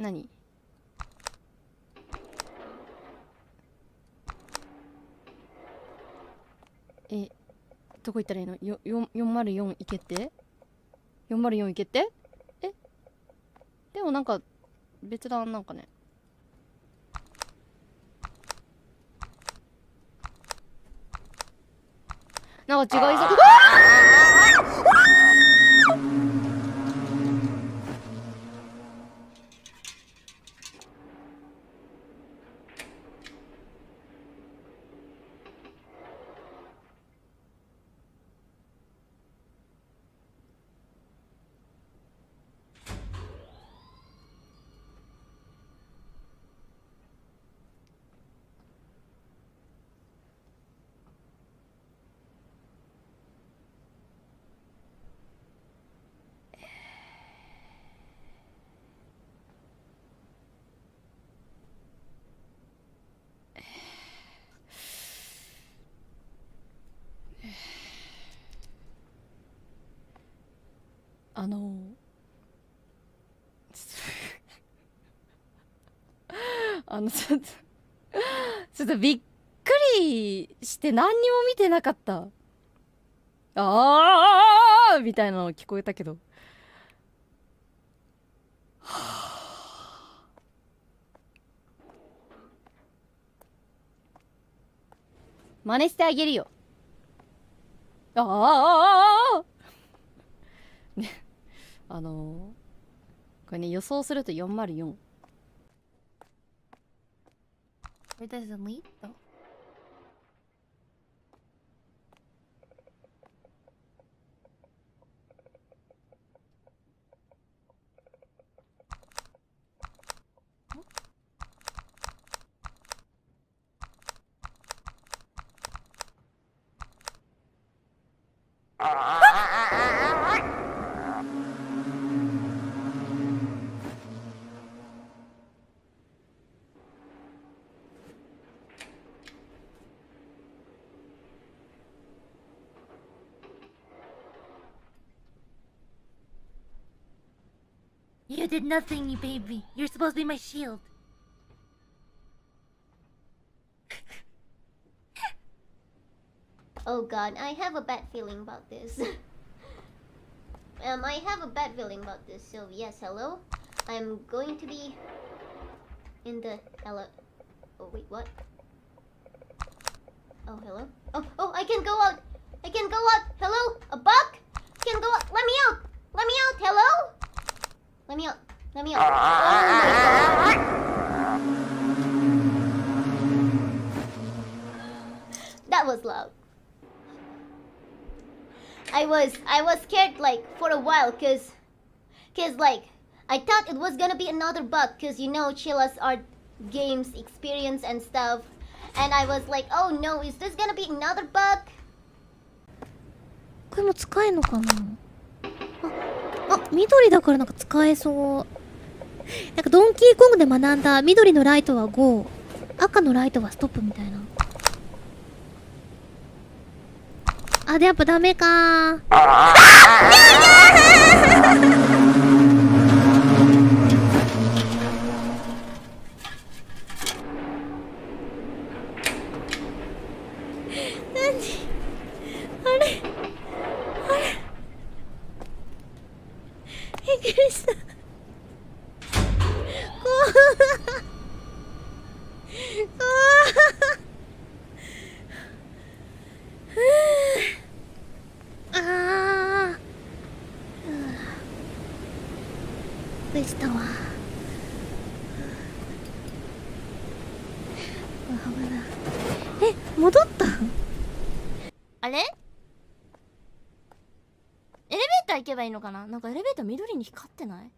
何？どこ行ったらいいの？404行けって？ 404 行けって？でもなんか別段なんかね、なんか違いそう。あのちょっとびっくりして何にも見てなかった。あーみたいなの聞こえたけど、真似してあげるよ。ああね、これね、予想すると404。 Ahorita es muy. You did nothing, you baby. You're supposed to be my shield. Oh god, I have a bad feeling about this. I have a bad feeling about this. So yes, hello. I'm going to be in the hello. Oh wait, what? Oh hello. Oh, I can go out. I can go out. Hello, a buck. Can go out. Let me out. Let me out. Hello. Let me out. Let me out. Oh my god. That was loud. I was scared like for a while cause like I thought it was gonna be another bug cause you know Chilla's art games experience and stuff, and I was like, oh no, is this gonna be another bug? これも使えんのかな。緑だからなんか使えそう。なんかドンキーコングで学んだ緑のライトはゴー、赤のライトはストップみたいな。でやっぱダメかー。びっくりした。でしたわ。戻ったあれ？エレベーター行けばいいのかな。なんかエレベーター緑に光ってない？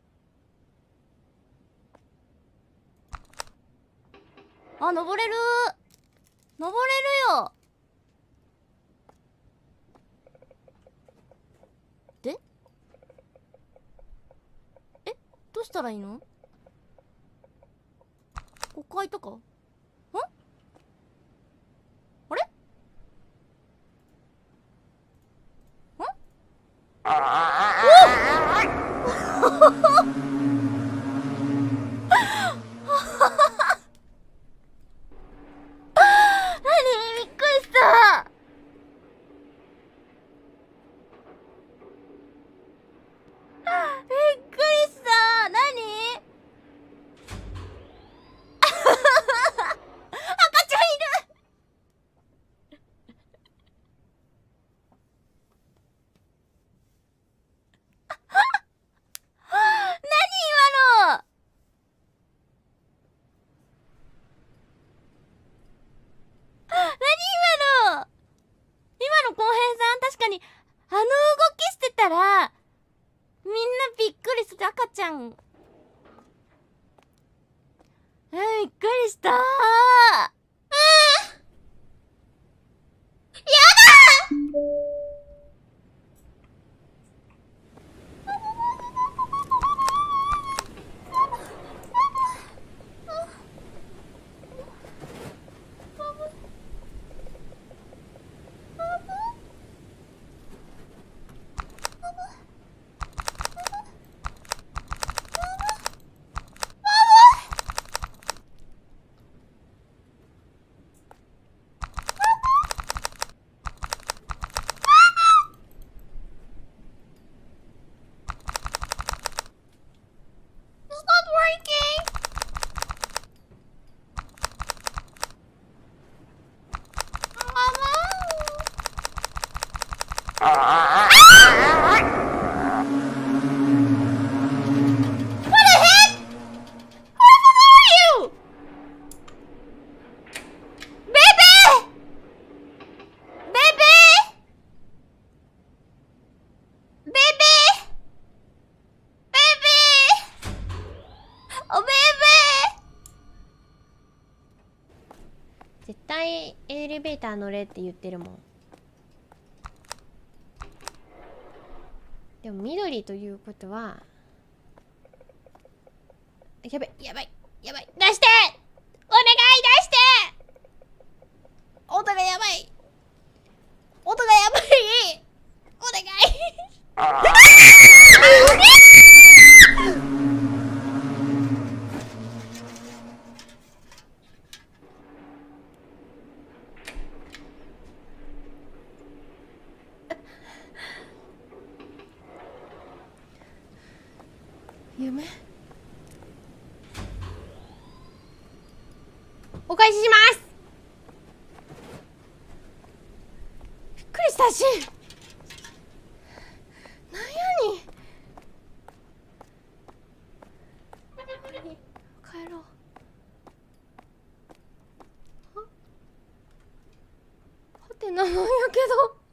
登れるよ。でどうしたらいいの？5階とか？あれ？ ゃん。びっくりしたー。絶対エレベーター乗れって言ってるもん。でも緑ということは、やばいやばいやばい、出してお願い出して、音がやばい、音がやばい、お願い夢、お返しします。びっくりしたし、なんやに帰ろう。はてなもんやけど。